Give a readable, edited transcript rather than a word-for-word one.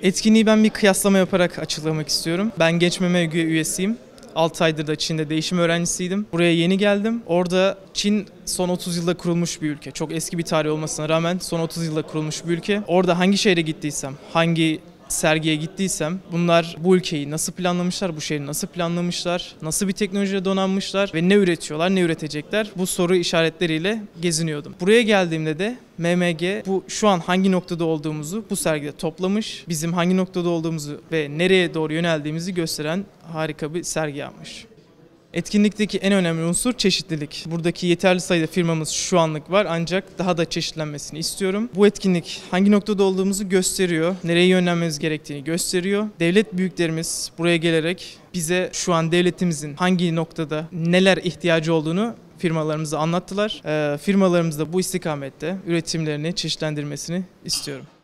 Etkinliği ben bir kıyaslama yaparak açıklamak istiyorum. Ben Genç MEME üyesiyim. 6 aydır da Çin'de değişim öğrencisiydim. Buraya yeni geldim. Orada Çin son 30 yılda kurulmuş bir ülke. Çok eski bir tarih olmasına rağmen son 30 yılda kurulmuş bir ülke. Orada hangi şehre gittiysem, hangi sergiye gittiysem bunlar bu ülkeyi nasıl planlamışlar, bu şehri nasıl planlamışlar, nasıl bir teknolojiyle donanmışlar ve ne üretiyorlar, ne üretecekler, bu soru işaretleriyle geziniyordum. Buraya geldiğimde de MMG bu şu an hangi noktada olduğumuzu bu sergide toplamış, bizim hangi noktada olduğumuzu ve nereye doğru yöneldiğimizi gösteren harika bir sergi yapmış. Etkinlikteki en önemli unsur çeşitlilik. Buradaki yeterli sayıda firmamız şu anlık var ancak daha da çeşitlenmesini istiyorum. Bu etkinlik hangi noktada olduğumuzu gösteriyor, nereye yönlenmemiz gerektiğini gösteriyor. Devlet büyüklerimiz buraya gelerek bize şu an devletimizin hangi noktada neler ihtiyacı olduğunu firmalarımıza anlattılar. Firmalarımız da bu istikamette üretimlerini çeşitlendirmesini istiyorum.